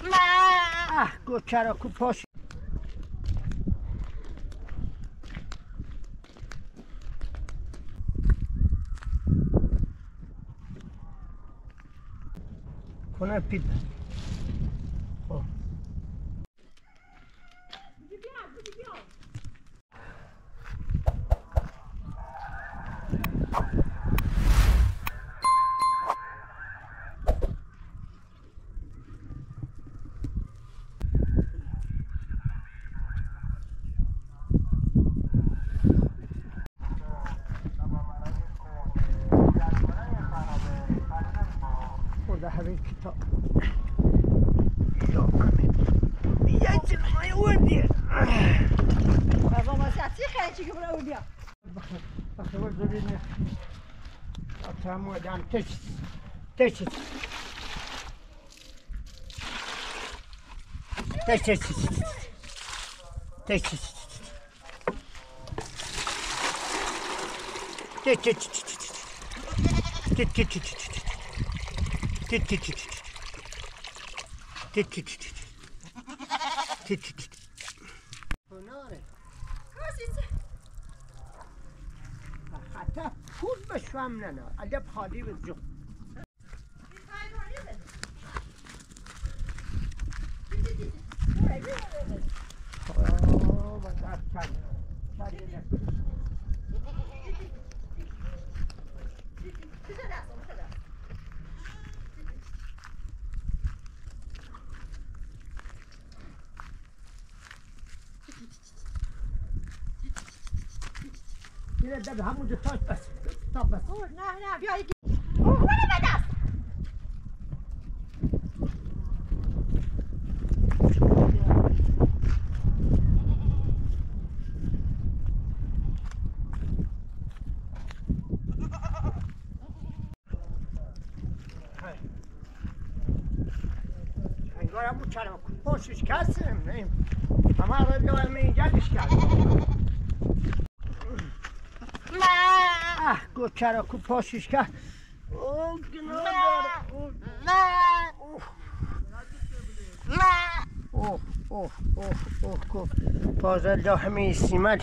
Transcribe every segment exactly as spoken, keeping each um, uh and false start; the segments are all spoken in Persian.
اه گوچرا کو پاش کنه پید خب خورده همین کتاب یا یه چی مای اوردیه بابا ما ساعتی خیلی چی که برای اوردیا بخیر بخیر ور زبینه اترام ودان تش تش تش تش تش تش حتی پول بشوام نه نه ادب خالی بزو اوه بذار چند چند یه دب همونجا تاش بس تاب بس نه نه بیا یکی اوه بده بدست انگارم بود چرا پاشش کسیم نیم همه رو بیایم اینجا کرد اه گو چرا کو پاشش کرد اوه گناه داره اوه اوه اوه اوه کو پازل دا همه ایستیمد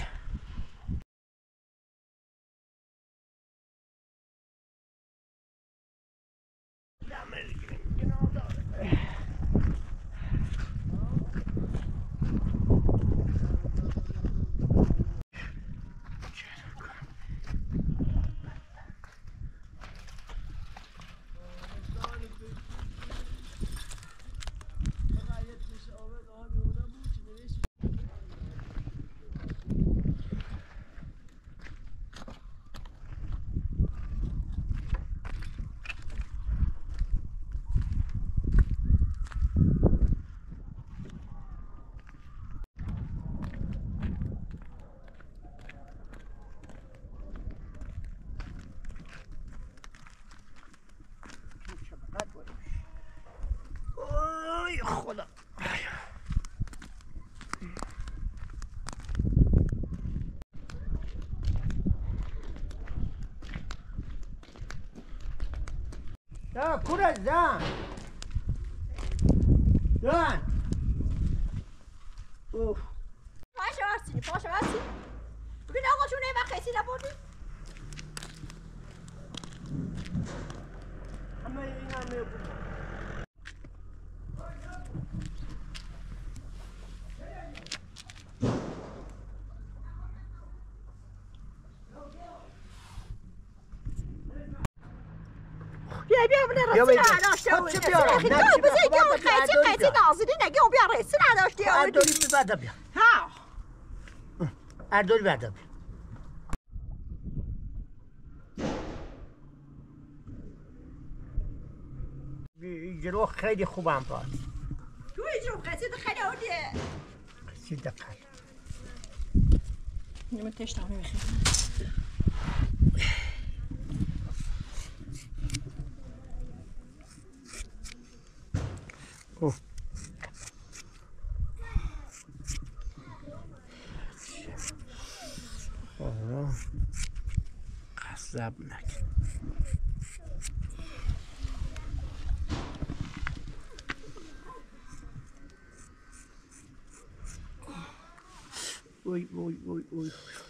اوی خدا دا کورش زن زن اوه پاشه برسینی پاشه برسینی ببین آقا چون این وقت خیسی نبردی همه این همه بود بیا بیا بیا رسی نداشته خود چه بیارم خیلی بزنی که اون خیسی خیسی نازدی نگه اون بیا رسی نداشتی اردولی بده بیا ها اردولی بده بیا جلو خیلی خوبم باز تو اینجا قصید خیلی آوردیه قصید دقل من تشتم نمیخیم اوه آه قصب نکن اوی اوی اوی اوی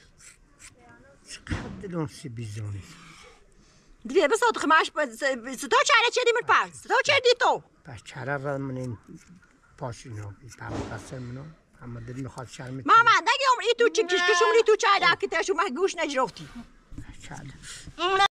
چقدر دلم سی بیزونی دیگه بس تو خماش تو چاره چه دیمر پاس تو چه دی تو پس چرا را من این پاشینو پاس منو اما دل میخواد شرم ماما نگی عمر ای تو چی کش کش عمری تو چای داکی تاشو مه گوش نجرفتی چرا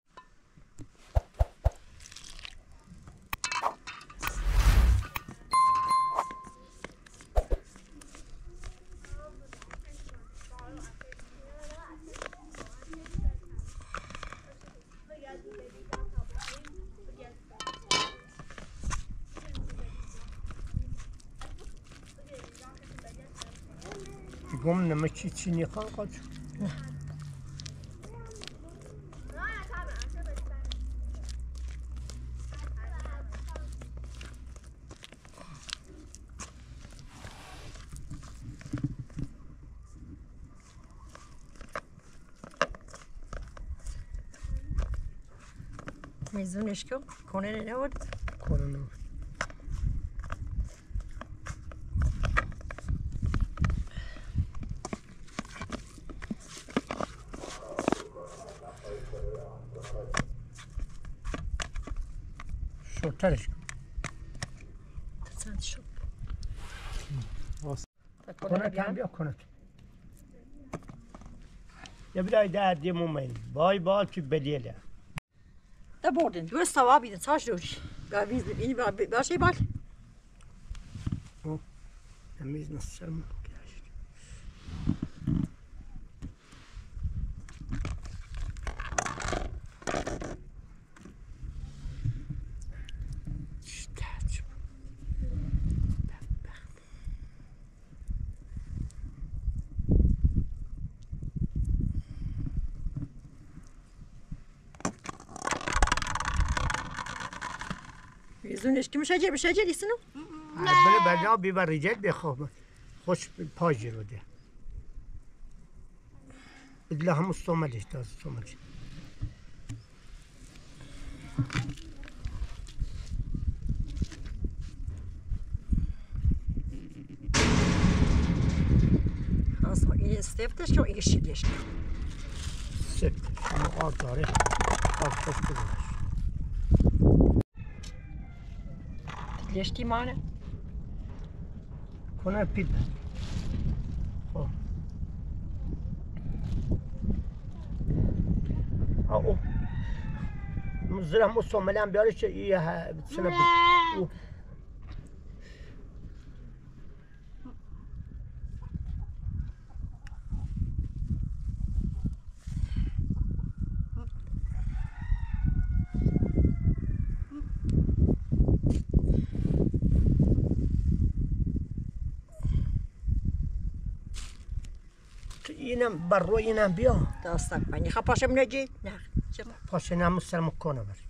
گم نمکی چی نیخوان قد میزونش کو کنه نبود کنه نبود شورترش کن تسند شد کنه کم بیا کنه یا بیدای دردی مومین بای بال که بلیله ده بردن دو استوا بیدن ساش روش با ویز ببینی با باشه بال نمیز نصرم گشت میزونش که مشاجر مشاجر ایستنو بله بله بیبر ریجل بخواب خوش پاجی رو ده بدله همون سومدش داز سومدش اصلا این استفتش که این شیدش سفت شما آب داره آب خوش بگذارش لشتی مانه کنه پید خب او مزرم و سوملم بیاره چه ایه سنه بید اینم بر روی اینم بیا داستان پنی خب پاشم نجی نه چرا پاشه نمو سرمو کنه بر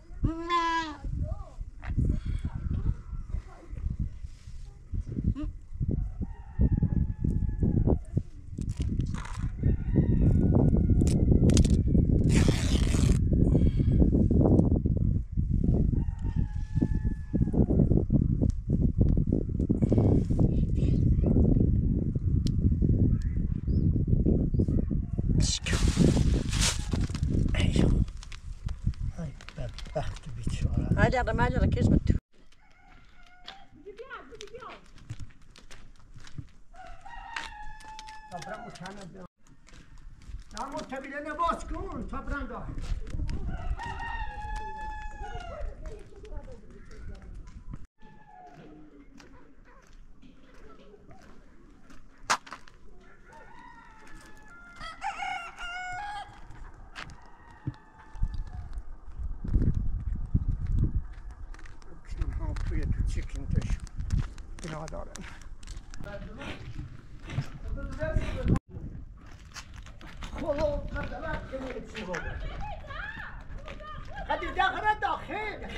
هذا هذا ما جرى كيس بتو صبرم مكانه بيا تامو تبيلنا باس كون صبران ده chicken dish. You know, I don't know. هذه داخل داخل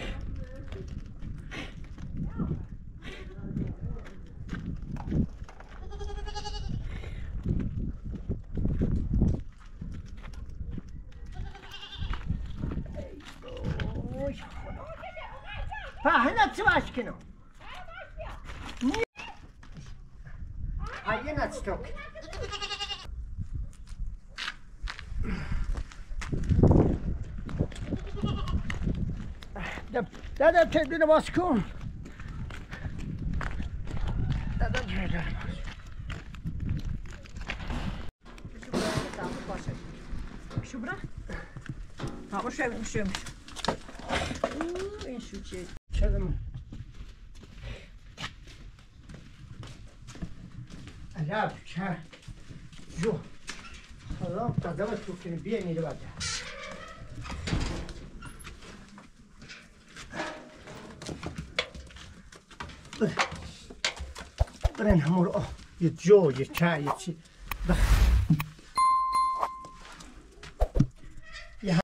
فهنا تسواش كنو هاي نتستوك دادا تبدیل باز کن دادا تبدیل باز شو برا ها باشه میشه این شو چیه شدم عجب چه جو حالا قدم تو کنی بیا نیده بده برن همون یه جو یه چه یه چی